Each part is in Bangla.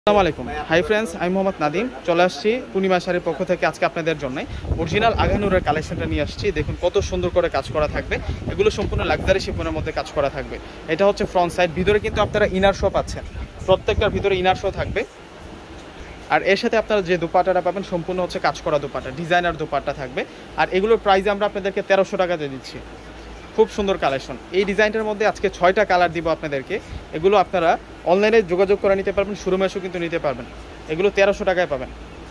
আসসালামু আলাইকুম। হাই ফ্রেন্ডস, আমি মোহাম্মদ নাদিম। চলে আসছি পূর্ণিমা শাড়ির পক্ষ থেকে আজকে আপনাদের জন্য অরিজিনাল আগানুরের কালেকশনটা নিয়ে আসছি। দেখুন কত সুন্দর করে কাজ করা থাকবে। এগুলো সম্পূর্ণ লাক্সারি শিফনের মধ্যে কাজ করা থাকবে। এটা হচ্ছে ফ্রন্ট সাইড, ভিতরে কিন্তু আপনারা ইনার শো পাচ্ছেন, প্রত্যেকটার ভিতরে ইনার শো থাকবে। আর এর সাথে আপনারা যে দুপাট্টাটা পাবেন সম্পূর্ণ হচ্ছে কাজ করা দুপাট্টা, ডিজাইনার দুপাট্টা থাকবে। আর এগুলোর প্রাইস আমরা আপনাদেরকে 1300 টাকাতে দিচ্ছি। খুব সুন্দর কালেকশন। এই ডিজাইনটার মধ্যে আজকে 6টা কালার দিব আপনাদেরকে। এগুলো আপনারা অনলাইনে যোগাযোগ করে নিতে পারবেন, শোরুমে এসেও কিন্তু নিতে পারবেন। এগুলো 1300 টাকায় পাবেন।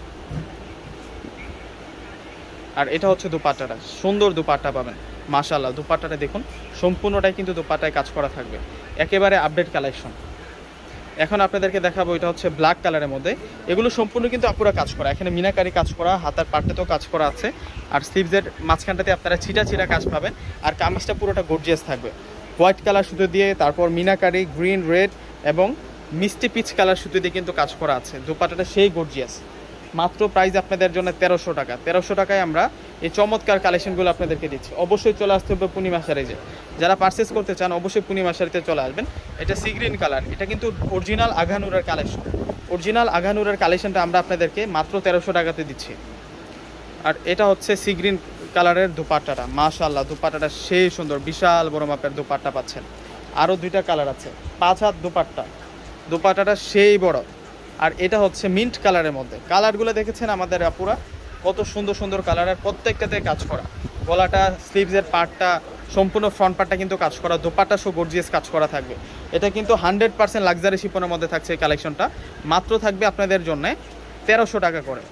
আর এটা হচ্ছে দুপাট্টাটা, সুন্দর দুপাট্টা পাবেন। মাশাআল্লাহ, দুপাট্টাটা দেখুন সম্পূর্ণটাই কিন্তু দুপাট্টায় কাজ করা থাকবে, একেবারে আপডেট কালেকশন। এখন আপনাদেরকে দেখাবো, এটা হচ্ছে ব্ল্যাক কালারের মধ্যে। এগুলো সম্পূর্ণ কিন্তু আপুরা কাজ করা, এখানে মিনাকারি কাজ করা, হাতার পাট্টাতেও কাজ করা আছে। আর স্লিভসের মাঝখানটাতে আপনারা ছিটা ছিটা কাজ পাবেন। আর কামিজটা পুরোটা গর্জিয়াস থাকবে, হোয়াইট কালার সুতো দিয়ে, তারপর মিনাকারি, গ্রিন, রেড এবং মিষ্টি পিচ কালার সুতো দিয়ে কিন্তু কাজ করা আছে। দুপাট্টাটা সেই গর্জিয়াস। মাত্র প্রাইস আপনাদের জন্য 1300 টাকা। 1300 টাকায় আমরা এই চমৎকার কালেকশনগুলো আপনাদেরকে দিচ্ছি। অবশ্যই চলে আসতে হবে পূর্ণিমা শাড়িতে। যারা পারচেস করতে চান অবশ্যই পূর্ণিমা শাড়িতে চলে আসবেন। এটা সি গ্রিন কালার, এটা কিন্তু অরিজিনাল আগানুরের কালেকশন। অরিজিনাল আগানুরের কালেকশনটা আমরা আপনাদেরকে মাত্র 1300 টাকাতে দিচ্ছি। আর এটা হচ্ছে সি গ্রিন কালারের দুপাট্টাটা। মাশাআল্লাহ, দুপাট্টাটা সেই সুন্দর, বিশাল বড় মাপের দুপাট্টা পাচ্ছেন। আরও 2টা কালার আছে, 5 হাত দুপাট্টা। দুপাট্টাটা সেই বড়। আর এটা হচ্ছে মিন্ট কালারের মধ্যে। কালারগুলো দেখেছেন আমাদের আপুরা, কত সুন্দর সুন্দর কালারের, প্রত্যেকটাতে কাজ করা। গলাটা, স্লিভসের পার্টটা, সম্পূর্ণ ফ্রন্ট পার্টটা কিন্তু কাজ করা, দোপাট্টা সহ গর্জিয়াস কাজ করা থাকবে। এটা কিন্তু 100% লাক্সারি শিফনের মধ্যে থাকছে এই কালেকশনটা। মাত্র থাকবে আপনাদের জন্য 1300 টাকা করে।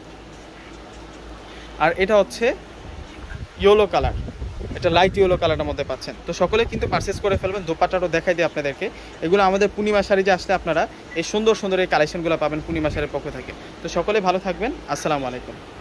আর এটা হচ্ছে ইয়েলো কালার, এটা লাইট ইয়েলো কালারের মধ্যে পাচ্ছেন। তো সকলে কিন্তু পারচেস করে ফেলবেন। দোপাট্টাটাও দেখাই দিই আপনাদেরকে। এগুলো আমাদের পূর্ণিমা শাড়িতে আসলে আপনারা এই সুন্দর সুন্দর এই কালেকশনগুলো পাবেন পূর্ণিমা শাড়ির পক্ষ থেকে। তো সকলে ভালো থাকবেন। আসসালামু আলাইকুম।